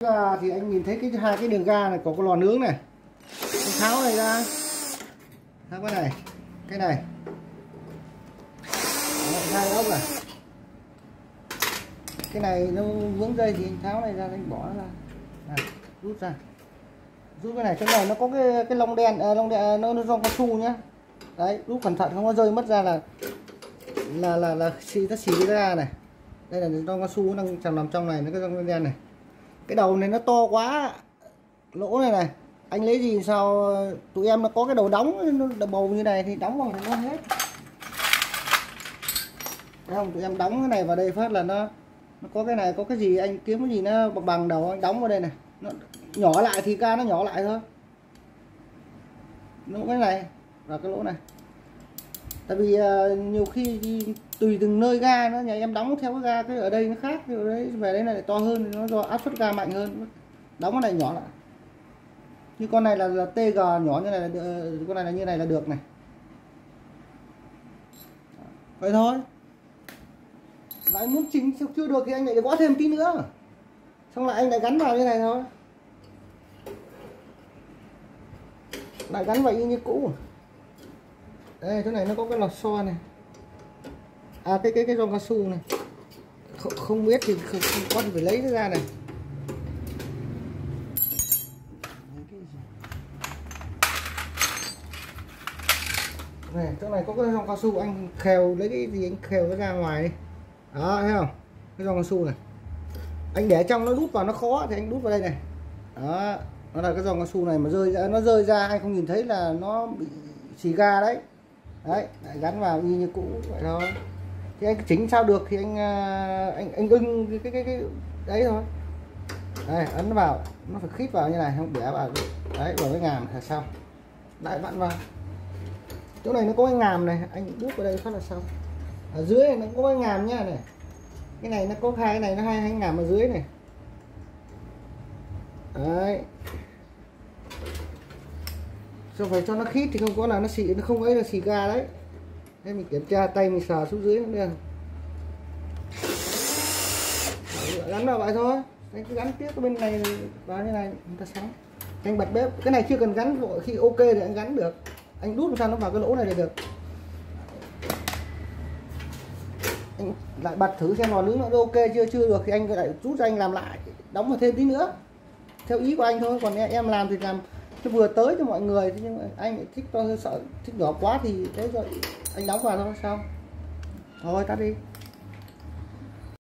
Thì anh nhìn thấy hai cái đường ga này có cái lò nướng này, anh tháo này ra, tháo cái này hai ốc này, cái này nó vướng dây thì anh tháo này ra, anh bỏ nó ra, rút ra, rút cái này. Cái này nó có cái lông đen, nó gioăng cao su nhá, đấy, rút cẩn thận không có rơi mất ra là nó xì cái ra này. Đây là gioăng cao su đang nằm trong này, nó cái gioăng đen này. Cái đầu này nó to quá, lỗ này anh lấy gì sao? Tụi em nó có cái đầu đóng, nó bầu như này thì đóng vào thì nó hết. Thấy không? Tụi em đóng cái này vào đây phát là nó có cái này, có cái gì anh kiếm cái gì nó bằng đầu anh đóng vào đây này, nó nhỏ lại thì ga nó nhỏ lại thôi. Nó cái này và cái lỗ này. Tại vì nhiều khi tùy từng nơi ga nó, nhà em đóng theo cái ga cái ở đây nó khác, ở đấy về đấy này to hơn, nó do áp suất ga mạnh hơn, đóng cái này nhỏ lại. Như con này là TG nhỏ như này là con này là như này là được này. Vậy thôi. Lại muốn chỉnh chưa được thì anh lại gõ thêm tí nữa, xong lại anh lại gắn vào như này thôi, lại gắn vào như cũ. Đây chỗ này nó có cái lò xo này, cái gioăng cao su này, không biết thì không có thì phải lấy nó ra này. Này chỗ này có cái gioăng cao su, anh khều lấy cái gì anh khều nó ra ngoài đi. Đó thấy không, cái gioăng cao su này anh để trong nó đút vào nó khó thì anh đút vào đây này. Đó, nó là cái gioăng cao su này mà nó rơi ra anh không nhìn thấy là nó bị xì ga đấy. Đấy, lại gắn vào như cũ vậy thôi. Thì anh chỉnh sao được thì anh ưng cái đấy thôi. Đây, ấn vào, nó phải khít vào như này, không để vào đấy vào cái ngàm là xong. Lại vặn vào. Chỗ này nó có cái ngàm này, anh đút vào đây phát là xong. Ở dưới này nó có cái ngàm nhá này. Cái này nó có hai cái này, nó hai ngàm ở dưới này. Đấy. Xong phải cho nó khít thì không có là nó xì, nó không ấy là xì ga đấy. Thế mình kiểm tra tay mình sờ xuống dưới nó được. Gắn vào vậy thôi. Anh cứ gắn tiếp cái bên này vào như này người ta sáng. Anh bật bếp, cái này chưa cần gắn vội, khi ok thì anh gắn được. Anh đút sao nó vào cái lỗ này là được. Anh lại bật thử xem lò nướng nó ok chưa được thì anh lại rút ra anh làm lại, đóng vào thêm tí nữa. Theo ý của anh thôi, còn em làm thì làm cho vừa tới cho mọi người, nhưng mà anh thích to sợ thích nhỏ quá thì thế rồi anh đóng vào thôi. Sao thôi tắt đi.